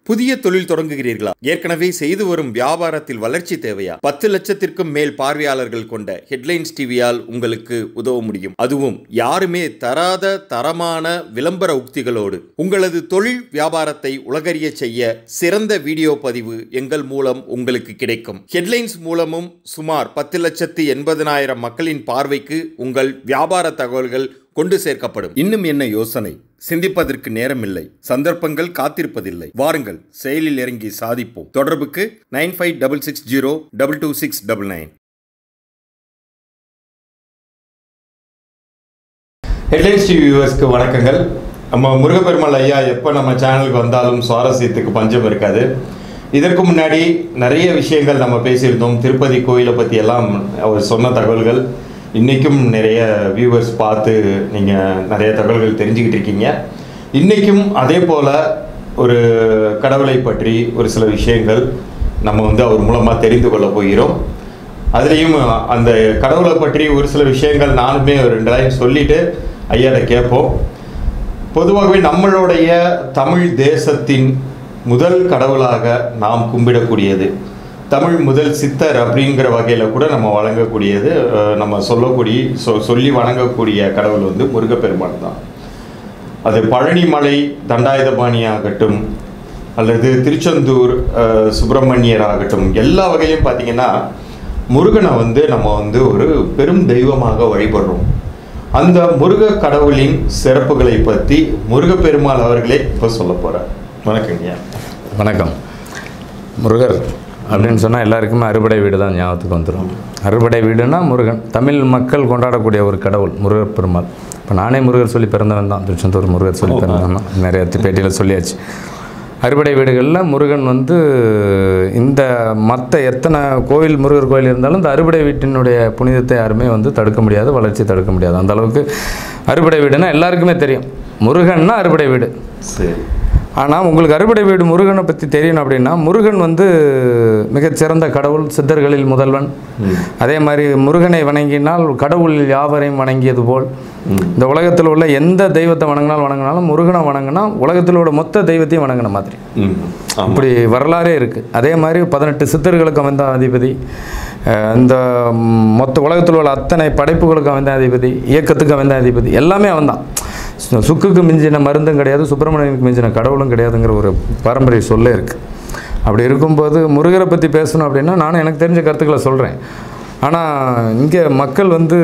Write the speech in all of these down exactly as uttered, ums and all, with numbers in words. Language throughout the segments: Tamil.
புதிய தொழில் தொடங்குகிறீர்களா? ஏற்கனவே செய்து வரும் வியாபாரத்தில் வளர்ச்சி தேவையா? பத்து லட்சத்திற்கும் மேல் பார்வையாளர்கள் கொண்ட ஹெட்லைன்ஸ் டிவியால் உங்களுக்கு உதவ முடியும். அதுவும் யாருமே தராத தரமான விளம்பர உக்திகளோடு. உங்களது தொழில் வியாபாரத்தை உலகறிய செய்ய சிறந்த வீடியோ பதிவு எங்கள் மூலம் உங்களுக்கு கிடைக்கும். ஹெட்லைன்ஸ் மூலமும் சுமார் பத்து லட்சத்து எண்பதனாயிரம் மக்களின் பார்வைக்கு உங்கள் வியாபார தகவல்கள் கொண்டு சேர்க்கப்படும். இன்னும் என்ன யோசனை? சிந்திப்பதற்கு நேரமில்லை, சந்தர்ப்பங்கள் காத்திருப்பதில்லை. வாருங்கள், செயலில் இறங்கி சாதிப்போம். தொடர்புக்கு nine five double six zero double two six double nine. Headlines TV வியூவர்ஸ்க்கு வணக்கங்கள். நம்ம முருக பெருமாள் ஐயா எப்போ நம்ம சேனலுக்கு வந்தாலும் சுவாரஸ்யத்துக்கு பஞ்சம் இருக்காது. இதற்கு முன்னாடி நிறைய விஷயங்கள் நம்ம பேசியிருந்தோம். திருப்பதி கோயிலை பற்றி எல்லாம் அவர் சொன்ன தகவல்கள் இன்றைக்கும் நிறைய வியூவர்ஸ் பார்த்து நீங்கள் நிறைய தகவல்கள் தெரிஞ்சுக்கிட்டு இருக்கீங்க. இன்றைக்கும் அதே போல் ஒரு கடவுளை பற்றி ஒரு சில விஷயங்கள் நம்ம வந்து அவர் மூலமாக தெரிந்து கொள்ள போகிறோம். அதுலேயும் அந்த கடவுளை பற்றி ஒரு சில விஷயங்கள் நானுமே ஒரு ரெண்டு லைன் சொல்லிவிட்டு ஐயாட்ட கேட்போம். பொதுவாகவே நம்மளுடைய தமிழ் தேசத்தின் முதல் கடவுளாக நாம் கும்பிடக்கூடியது, தமிழ் முதல் சித்தர் அப்படிங்கிற வகையில் கூட நம்ம வழங்கக்கூடியது, நம்ம சொல்லக்கூடிய சொ சொல்லி வணங்கக்கூடிய கடவுள் வந்து முருகப்பெருமாள் தான். அது பழனிமலை தண்டாயுதபாணி ஆகட்டும் அல்லது திருச்செந்தூர் சுப்பிரமணியர் ஆகட்டும், எல்லா வகையிலும் பார்த்திங்கன்னா முருகனை வந்து நம்ம வந்து ஒரு பெரும் தெய்வமாக வழிபடுறோம். அந்த முருக கடவுளின் சிறப்புகளை பற்றி முருகப்பெருமாள் அவர்களே இப்போ சொல்ல போகிறார். வணக்கங்க. வணக்கம். முருகர் அப்படின்னு சொன்னால் எல்லாருக்குமே அறுபடை வீடு தான் ஞாபகத்துக்கு வந்துடும். அறுபடை வீடுனா முருகன், தமிழ் மக்கள் கொண்டாடக்கூடிய ஒரு கடவுள் முருகர் பெருமாள். இப்போ நானே முருகர் சொல்லி பிறந்தவன் தான், திருச்செந்தூர் முருகர் சொல்லி பிறந்தவன் தான். நிறைய பேட்டியில் சொல்லியாச்சு. அறுபடை வீடுகளில் முருகன் வந்து இந்த மற்ற எத்தனை கோவில் முருகர் கோயில் இருந்தாலும் இந்த அறுபடை வீட்டினுடைய புனிதத்தை யாருமே வந்து தடுக்க முடியாது, வளர்ச்சி தடுக்க முடியாது. அந்த அளவுக்கு அறுபடை வீடுனா எல்லாருக்குமே தெரியும். முருகன்னா அறுபடை வீடு. சரி. ஆனால் உங்களுக்கு அறுபடை வீடு முருகனை பற்றி தெரியணும் அப்படின்னா, முருகன் வந்து மிகச்சிறந்த கடவுள், சித்தர்களில் முதல்வன். அதே மாதிரி முருகனை வணங்கினால் கடவுள் யாவரையும் வணங்கியது போல், இந்த உலகத்தில் உள்ள எந்த தெய்வத்தை வணங்கினாலும் வணங்கினாலும் முருகனை வணங்கினா உலகத்தில் உள்ள மொத்த தெய்வத்தையும் வணங்கின மாதிரி அப்படி வரலாறே இருக்குது. அதே மாதிரி பதினெட்டு சித்தர்களுக்கு அமைந்த அதிபதி, இந்த மொத்த உலகத்தில் உள்ள அத்தனை படைப்புகளுக்கு அமைந்த அதிபதி, இயக்கத்துக்கு அமைந்த அதிபதி, எல்லாமே அவன் தான். சுக்குக்கு மிஞ்சின மருந்தும் கிடையாது, சுப்பிரமணியனுக்கு மிஞ்சின கடவுளும் கிடையாதுங்கிற ஒரு பாரம்பரிய சொல்லே இருக்குது. அப்படி இருக்கும்போது முருகரை பற்றி பேசணும் அப்படின்னா நானும் எனக்கு தெரிஞ்ச கருத்துக்களை சொல்கிறேன். ஆனால் இங்கே மக்கள் வந்து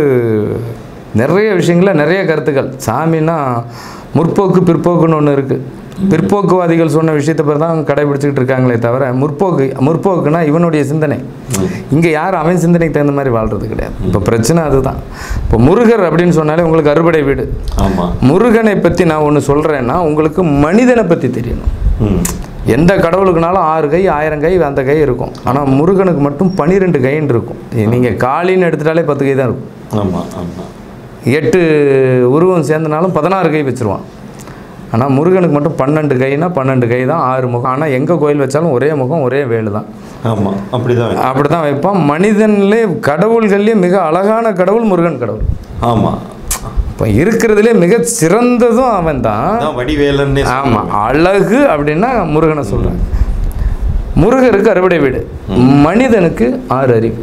நிறைய விஷயங்களில் நிறைய கருத்துக்கள், சாமின்னா முற்போக்கு பிற்போக்குன்னு ஒன்று இருக்குது. பிற்போக்குவாதிகள் சொன்ன விஷயத்தை பேர் தான் கடைபிடிச்சிக்கிட்டு இருக்காங்களே தவிர முற்போக்கு முற்போக்குனா இவனுடைய சிந்தனை. இங்கே யாரும் அவன் சிந்தனைக்கு தகுந்த மாதிரி வாழ்கிறது கிடையாது. இப்போ பிரச்சனை அதுதான். இப்போ முருகர் அப்படின்னு சொன்னாலே உங்களுக்கு அறுபடை வீடு. முருகனை பற்றி நான் ஒன்று சொல்கிறேன்னா உங்களுக்கு மனிதனை பற்றி தெரியணும். எந்த கடவுளுக்குனாலும் ஆறு கை ஆயிரம் கை அந்த கை இருக்கும். ஆனால் முருகனுக்கு மட்டும் பன்னிரெண்டு கைன்னு இருக்கும். நீங்கள் காளின்னு எடுத்துட்டாலே பத்து கை தான் இருக்கும். ஆமாம் ஆமாம். எட்டு உருவம் சேர்ந்தனாலும் பதினாறு கை வச்சுருவான். ஆனால் முருகனுக்கு மட்டும் பன்னெண்டு கைனா பன்னெண்டு கை தான், ஆறு முகம். ஆனால் எங்கே கோயில் வச்சாலும் ஒரே முகம் ஒரே வேலு தான். ஆமாம், அப்படி தான் அப்படி தான் வைப்பான். மனிதன்லே கடவுள்கள்லேயே மிக அழகான கடவுள் முருகன் கடவுள். ஆமாம். இப்போ இருக்கிறதுலே மிக சிறந்ததும் அவன் தான், வடிவேலன். ஆமாம், அழகு அப்படின்னா முருகனை சொல்கிறாங்க. முருகருக்கு அறுபடை வீடு, மனிதனுக்கு ஆறு அறிவு.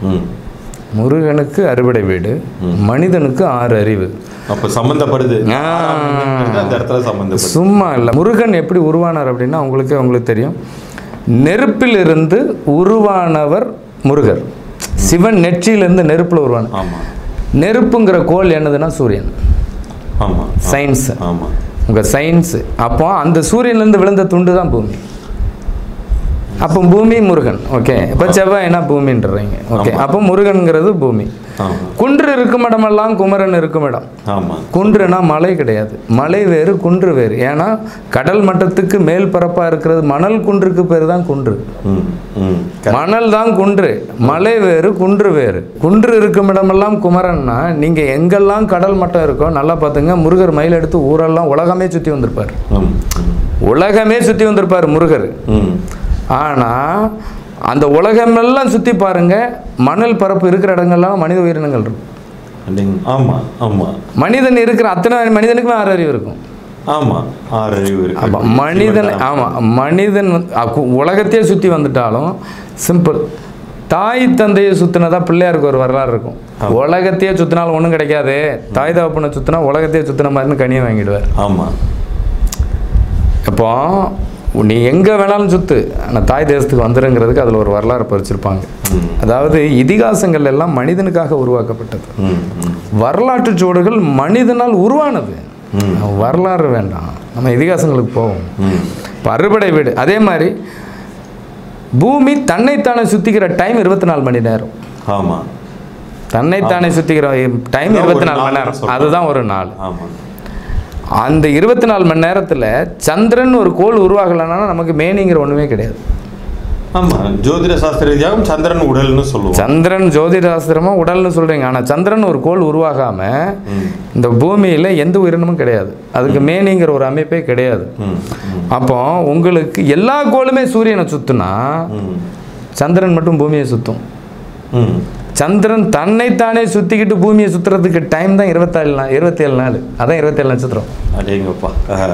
முருகனுக்கு அறுபடை வீடு, மனிதனுக்கு ஆறு அறிவு. அப்போ சம்மந்தப்படுது, சும்மா இல்லை. முருகன் எப்படி உருவானார் அப்படின்னா உங்களுக்கு உங்களுக்கு தெரியும். நெருப்பிலிருந்து உருவானவர் முருகர். சிவன் நெற்றியிலிருந்து நெருப்பில் உருவான. நெருப்புங்கிற கோல் என்னதுன்னா சூரியன். சயின்ஸ். உங்கள் சயின்ஸு. அப்போ அந்த சூரியன்லேருந்து விழுந்த துண்டு தான் பூமி. அப்போ பூமி முருகன். ஓகே. இப்போ செவ்வாய்னா பூமின்றீங்க. ஓகே. அப்போ முருகன்கிறது பூமி. குன்று இருக்கும் இடமெல்லாம் குமரன் இருக்கும் இடம். குன்றுனா மலை கிடையாது, மலை வேறு குன்று வேறு. ஏன்னா கடல் மட்டத்துக்கு மேல் பரப்பாக இருக்கிறது மணல், குன்றுக்கு பேர் தான் குன்று. மணல் தான் குன்று, மலை வேறு குன்று வேறு. குன்று இருக்கும் இடமெல்லாம் குமரன்னா நீங்கள் எங்கெல்லாம் கடல் மட்டம் இருக்கோ நல்லா பார்த்துங்க. முருகர் மயில் எடுத்து ஊரெல்லாம் உலகமே சுற்றி வந்திருப்பார். உலகமே சுற்றி வந்திருப்பார் முருகர். ஆனால் அந்த உலகமெல்லாம் சுற்றி பாருங்கள், மணல் பரப்பு இருக்கிற இடங்கள்லாம் மனித உயிரினங்கள் இருக்கும். ஆமாம் ஆமாம். மனிதன் இருக்கிற அத்தனை மனிதனுக்குமே ஆறு அறிவு இருக்கும். ஆமாம், ஆறு அறிவு இருக்கு. மனிதன் ஆமாம் மனிதன் வந்து உலகத்தையே சுற்றி வந்துட்டாலும் சிம்பிள். தாய் தந்தையை சுற்றினதா பிள்ளையாருக்கு ஒரு வரலாறு இருக்கும். உலகத்தையே சுற்றினாலும் ஒன்றும் கிடைக்காது, தாய் தகப்பனை சுற்றினா உலகத்தையே சுற்றின மாதிரின்னு கனியை வாங்கிடுவார். ஆமாம். இப்போ நீ எங்கே வேணாலும் சுற்று, ஆனால் தாய் தேசத்துக்கு வந்துடுங்கிறதுக்கு அதில் ஒரு வரலாறு பறிச்சிருப்பாங்க. அதாவது இதிகாசங்கள் எல்லாம் மனிதனுக்காக உருவாக்கப்பட்டது. வரலாற்று சுவடுகள் மனிதனால் உருவானது. வரலாறு வேண்டாம், நம்ம இதிகாசங்களுக்கு போவோம். இப்போ அறுபடை வீடு அதே மாதிரி பூமி தன்னைத்தானே சுற்றிக்கிற டைம் இருபத்தி நாலு மணி நேரம். ஆமாம், தன்னைத்தானே சுற்றிக்கிற டைம் இருபத்தி நாலு மணி நேரம், அதுதான் ஒரு நாள். அந்த இருபத்தி நாலு மணி நேரத்தில் சந்திரன் ஒரு கோள் உருவாகலைன்னா நமக்கு மேனிங்கிற ஒன்றுமே கிடையாது. ஆமாம், ஜோதிட சாஸ்திர ரீதியாகவும் சந்திரன் உடல்னு சொல்லுவோம். சந்திரன் ஜோதிட சாஸ்திரமாக உடல்னு சொல்கிறீங்க, ஆனால் சந்திரன் ஒரு கோள் உருவாகாமல் இந்த பூமியில் எந்த உயிரினமும் கிடையாது, அதுக்கு மேனிங்கிற ஒரு அமைப்பே கிடையாது. அப்போ உங்களுக்கு எல்லா கோளுமே சூரியனை சுற்றுனா சந்திரன் மட்டும் பூமியை சுற்றும். சந்திரன் தன்னைத்தானே சுற்றிக்கிட்டு பூமியை சுற்றுறதுக்கு டைம் தான் இருபத்தாலு நாள் இருபத்தி ஏழு நாள் அதான் இருபத்தி ஏழு நட்சத்திரம். அடேங்கப்பா,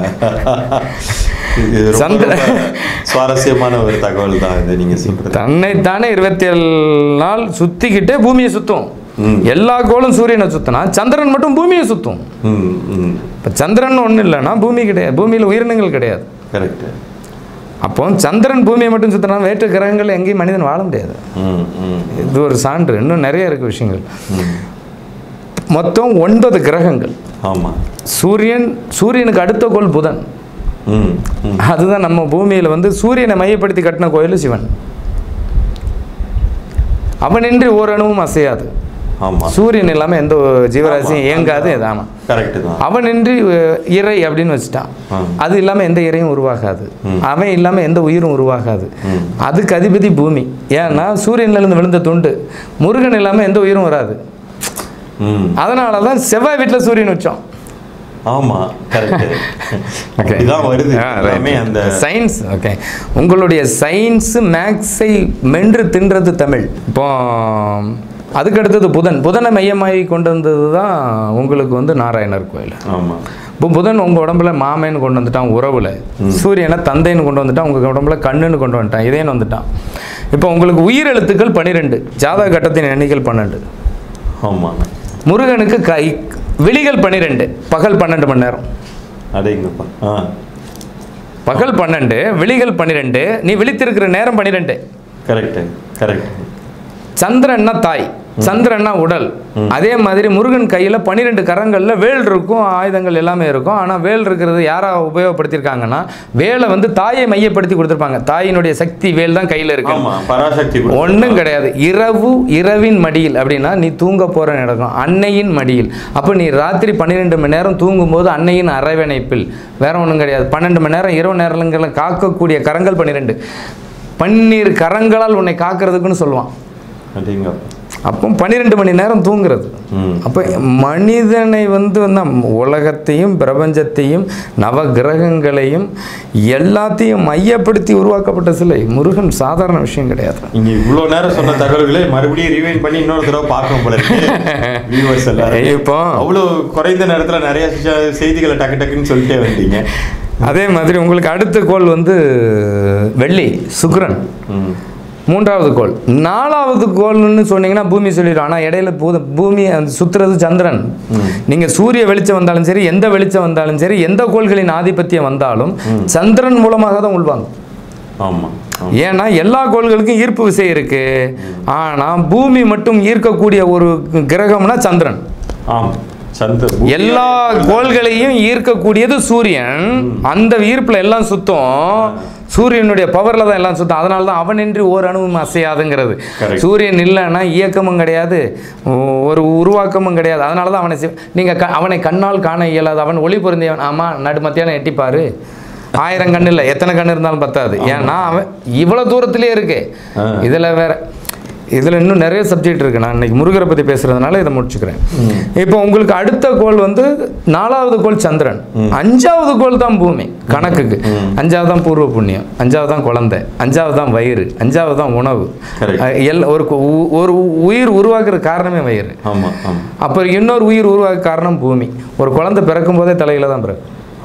சந்திரன் சுவாரஸ்யமான ஒரு தகவல் தான் இது நீங்கள் சொல்கிறது. தன்னைத்தானே இருபத்தி ஏழு நாள் சுற்றிக்கிட்டே பூமியை சுற்றும். எல்லா கோளும் சூரியனை சுற்றினா சந்திரன் மட்டும் பூமியை சுற்றும். இப்போ சந்திரன் ஒன்றும் இல்லைன்னா பூமி கிடையாது, பூமியில் உயிரினங்கள் கிடையாது. கரெக்டு. அப்போ சந்திரன் பூமியை மட்டும் சுற்றினா வேற்று கிரகங்கள் எங்கேயும் மனிதன் வாழ முடியாது. இது ஒரு சான்று. இன்னும் நிறைய இருக்கு விஷயங்கள். மொத்தம் ஒன்பது கிரகங்கள். ஆமாம். சூரியன், சூரியனுக்கு அடுத்த கோள் புதன். அதுதான் நம்ம பூமியில் வந்து சூரியனை மையப்படுத்தி கட்டின கோயில் சிவன். அவனின்றி ஓரணுவும் அசையாது. சூரியன் இல்லாமல் எந்த ஜீவராசியும் இயங்காது. ஆமாம், கரெக்டு தான். அவனின்றி இறை அப்படின்னு வச்சுட்டான். அது இல்லாமல் எந்த இறையும் உருவாகாது, அவன் இல்லாமல் எந்த உயிரும் உருவாகாது. அதுக்கு அதிபதி பூமி. ஏன்னா சூரியன்லேருந்து விழுந்த துண்டு. முருகன் இல்லாமல் எந்த உயிரும் வராது. அதனால தான் செவ்வாய் வீட்டில் சூரியன் வச்சோம். ஆமாம், கரெக்ட். இதான் வருது அந்த சயின்ஸ். ஓகே, உங்களுடைய சயின்ஸு மேக்ஸை மென்று தின்றது தமிழ். இப்போ அதுக்கு அடுத்தது புதன். புதனை மையமாகி கொண்டு வந்தது தான் உங்களுக்கு வந்து நாராயணர் கோயில். ஆமாம். இப்போ புதன் உங்கள் உடம்புல மாமேன்னு கொண்டு வந்துட்டான் உறவில். சூரியனை தந்தைன்னு கொண்டு வந்துட்டான், உங்கள் உடம்புல கண்ணுன்னு கொண்டு வந்துட்டான், இதேன்னு வந்துட்டான். இப்போ உங்களுக்கு உயிர் எழுத்துக்கள் பன்னிரெண்டு, ஜாதக கட்டத்தின் எண்ணிக்கை பன்னெண்டு. ஆமாம். முருகனுக்கு கை விழிகள் பன்னிரெண்டு, பகல் பன்னெண்டு மணி நேரம். அடேங்கப்பா. ஆ, பகல் பன்னெண்டு, விழிகள் பன்னிரெண்டு, நீ விழித்திருக்கிற நேரம் பன்னிரெண்டு. Correct, correct. சந்திரன்னா தாய், சந்திரன்னா உடல். அதே மாதிரி முருகன் கையில் பன்னிரெண்டு கரங்களில் வேல் இருக்கும், ஆயுதங்கள் எல்லாமே இருக்கும். ஆனால் வேல் இருக்கிறது யாரா உபயோகப்படுத்தியிருக்காங்கன்னா, வேலை வந்து தாயை மையப்படுத்தி கொடுத்துருப்பாங்க. தாயினுடைய சக்தி வேல் தான் கையில் இருக்கு, பராசக்தி ஒன்றும் கிடையாது. இரவு இரவின் மடியில் அப்படின்னா நீ தூங்க போகிற நடக்கும், அன்னையின் மடியில். அப்போ நீ ராத்திரி பன்னிரெண்டு மணி நேரம் தூங்கும்போது அன்னையின் அரவணைப்பில், வேற ஒன்றும் கிடையாது. பன்னெண்டு மணி நேரம் இரவு நேரங்களை காக்கக்கூடிய கரங்கள் பன்னிரெண்டு. பன்னீர் கரங்களால் உன்னை காக்கிறதுக்குன்னு சொல்லுவான். அப்போ பன்னிரெண்டு மணி நேரம் தூங்குறது. அப்போ மனிதனை வந்து உலகத்தையும் பிரபஞ்சத்தையும் நவ கிரகங்களையும் எல்லாத்தையும் மையப்படுத்தி உருவாக்கப்பட்ட சிலை முருகன். சாதாரண விஷயம் கிடையாது. நீங்க இவ்வளோ நேரம் சொன்ன தகவல்களை மறுபடியும் ரிவைண்ட் பண்ணி இன்னொரு தடவை பார்க்கணும் போல இருக்கு. இப்போ அவ்வளோ குறைந்த நேரத்தில் நிறைய செய்திகளை டக்கு டக்குன்னு சொல்லிட்டே வந்தீங்க. அதே மாதிரி உங்களுக்கு அடுத்த கோள் வந்து வெள்ளி, சுக்கிரன். மூன்றாவது கோள். நாலாவது கோள்னு சொன்னீங்கன்னா பூமி சொல்லிடும். ஆனால் இடையில பூ பூமி சுற்றுறது சந்திரன். நீங்கள் சூரிய வெளிச்சம் வந்தாலும் சரி, எந்த வெளிச்சம் வந்தாலும் சரி, எந்த கோள்களின் ஆதிபத்தியம் வந்தாலும் சந்திரன் மூலமாக தான் உள்வாங்க. ஆமாம். ஏன்னா எல்லா கோள்களுக்கும் ஈர்ப்பு விசை இருக்கு. ஆனால் பூமி மட்டும் ஈர்க்கக்கூடிய ஒரு கிரகம்னா சந்திரன். ஆமாம். எல்லா கோள்களையும் ஈர்க்கக்கூடியது சூரியன். அந்த ஈர்ப்புல எல்லாம் சுத்தம், சூரியனுடைய பவர்ல தான் எல்லாம் சுத்தம். அதனால தான் அவனின்றி ஓர் அணுவும் அசையாதுங்கிறது. சூரியன் இல்லைன்னா இயக்கமும் கிடையாது, ஒரு உருவாக்கமும் கிடையாது. அதனால தான் அவனை நீங்க அவனை கண்ணால் காண இயலாது. அவன் ஒளி பொருந்தியவன். ஆமா, நடு மத்தியானம் எட்டிப்பாரு, ஆயிரம் கண்ணு இல்லை, எத்தனை கண்ணு இருந்தாலும் பத்தாது. ஏன்னா அவன் இவ்வளவு தூரத்திலே இருக்கு. இதுல வேற இதில் இன்னும் நிறைய சப்ஜெக்ட் இருக்குது. நான் இன்னைக்கு முருகரை பற்றி பேசுகிறதுனால இதை முடிச்சுக்கிறேன். இப்போ உங்களுக்கு அடுத்த கோள் வந்து நாலாவது கோள் சந்திரன், அஞ்சாவது கோள் தான் பூமி கணக்குக்கு. அஞ்சாவது தான் பூர்வ புண்ணியம், அஞ்சாவது தான் குழந்தை, அஞ்சாவது தான் வயிறு, அஞ்சாவது தான் உணவு. எல் ஒரு ஒரு உயிர் உருவாக்குற காரணமே வயிறு. ஆமாம். அப்புறம் இன்னொரு உயிர் உருவாக்க காரணம் பூமி. ஒரு குழந்தை பிறக்கும் போதே தலையில தான் பிறக்கும்.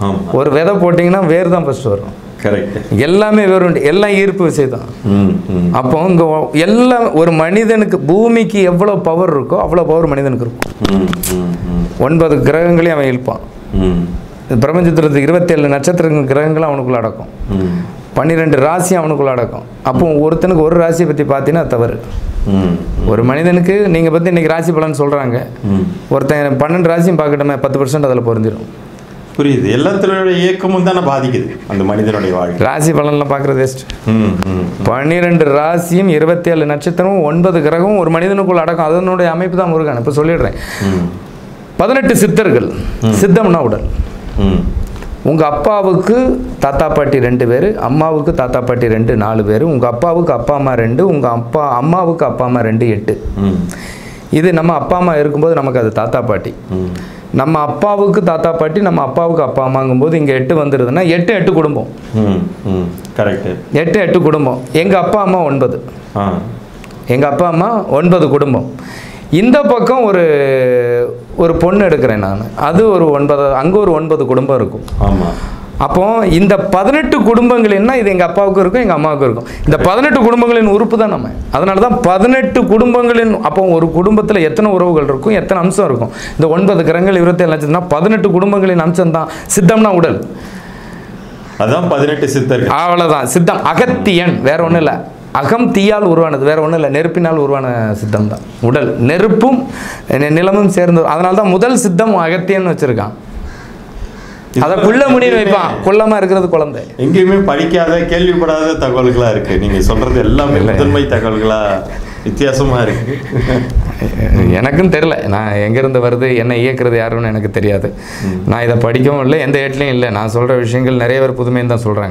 ஒரு விதை போட்டிங்கன்னா வேர் தான் ஃபஸ்ட்டு வரும். கரெக்ட். எல்லாமே வேறு உண்டு, எல்லாம் ஈர்ப்பு விசை தான். அப்போ இங்கே எல்லாம் ஒரு மனிதனுக்கு பூமிக்கு எவ்வளோ பவர் இருக்கோ அவ்வளோ பவர் மனிதனுக்கு இருக்கும். ஒன்பது கிரகங்களையும் அவன் இழுப்பான். பிரபஞ்சத்தில் இருபத்தேழு நட்சத்திர கிரகங்களும் அவனுக்குள்ள அடக்கும். பன்னிரெண்டு ராசி அவனுக்குள்ள அடக்கும். அப்போ ஒருத்தனுக்கு ஒரு ராசியை பற்றி பார்த்தீங்கன்னா தவறு. ஒரு மனிதனுக்கு நீங்கள் பற்றி இன்றைக்கி ராசி பலன் சொல்கிறாங்க, ஒருத்தன் பன்னெண்டு ராசியும் பார்க்கட்டுமே, பத்து பர்சன்ட் அதில் பொருந்திடும். புரியுது. எல்லாத்தினுடைய இயக்கமும் தானே பாதிக்குது அந்த மனிதனுடைய வாழ்க்கை. ராசி பலன்லாம் பார்க்குறது வேஸ்ட். பன்னிரெண்டு ராசியும் இருபத்தி ஏழு நட்சத்திரமும் ஒன்பது கிரகமும் ஒரு மனிதனுக்குள்ள அடக்கம். அதனுடைய அமைப்பு தான் முருகன். இப்போ சொல்லிடுறேன். பதினெட்டு சித்தர்கள். சித்தம்னா உடல். உங்கள் அப்பாவுக்கு தாத்தா பாட்டி ரெண்டு பேர், அம்மாவுக்கு தாத்தா பாட்டி ரெண்டு நாலு பேர், உங்கள் அப்பாவுக்கு அப்பா அம்மா ரெண்டு, உங்கள் அப்பா அம்மாவுக்கு அப்பா அம்மா ரெண்டு எட்டு. இது நம்ம அப்பா அம்மா இருக்கும்போது நமக்கு அது தாத்தா பாட்டி. நம்ம அப்பாவுக்கு தாத்தா பாட்டி, நம்ம அப்பாவுக்கு அப்பா அம்மாங்கும்போது இங்கே எட்டு வந்துடுதுன்னா எட்டு எட்டு குடும்பம். கரெக்ட். எட்டு எட்டு குடும்பம். எங்கள் அப்பா அம்மா ஒன்பது. எங்கள் அப்பா அம்மா ஒன்பது குடும்பம். இந்த பக்கம் ஒரு ஒரு பொண்ணு எடுக்கிறேன் நான், அது ஒரு ஒன்பது, அங்கே ஒரு ஒன்பது குடும்பம் இருக்கும். ஆமாம். அப்போ இந்த பதினெட்டு குடும்பங்கள் என்ன, இது எங்கள் அப்பாவுக்கும் இருக்கும் எங்கள் அம்மாவுக்கும் இருக்கும். இந்த பதினெட்டு குடும்பங்களின் உறுப்பு தான் நம்ம. அதனால தான் பதினெட்டு குடும்பங்களின், அப்போ ஒரு குடும்பத்தில் எத்தனை உறவுகள் இருக்கும், எத்தனை அம்சம் இருக்கும். இந்த ஒன்பது கிரகங்கள் இருபத்தேழு லட்சம்னா பதினெட்டு குடும்பங்களின் அம்சம் தான். சித்தம்னா உடல். அதான் பதினெட்டு சித்தர்கள். அவ்வளோதான் சித்தம். அகத்தியன் வேற ஒன்றும் இல்லை. அகம் தீயால் உருவானது, வேற ஒன்றும் இல்லை. நெருப்பினால் உருவான சித்தம் தான் உடல். நெருப்பும் நிலமும் சேர்ந்து. அதனால தான் முதல் சித்தம் அகத்தியன்னு வச்சுருக்கான். அதை குள்ள முடிவு வைப்பான். குள்ளமா இருக்கிறது குழந்தை. எங்கேயுமே படிக்காத கேள்விப்படாத தகவல்களா இருக்கு. நீங்க சொல்றது எல்லாமே முதன்மை தகவல்களா வித்தியாசமா இருக்கு. எனக்கும் தெரியல, நான் எங்கேருந்து வருது, என்ன இயக்குறது யாருன்னு எனக்கு தெரியாது. நான் இதை படிக்கவும் இல்லை, எந்த ஏட்லையும் இல்லை. நான் சொல்கிற விஷயங்கள் நிறைய பேர் புதுமைன்னு தான் சொல்கிறாங்க.